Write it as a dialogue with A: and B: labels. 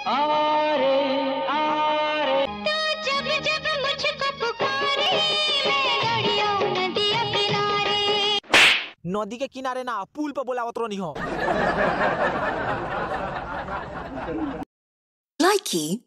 A: तो जब जब मुझको पुकारे मैं लड़ियों नदिया किनारे।
B: नदी के किनारे ना पुल पे बोलावत रहनी हो।
C: Likey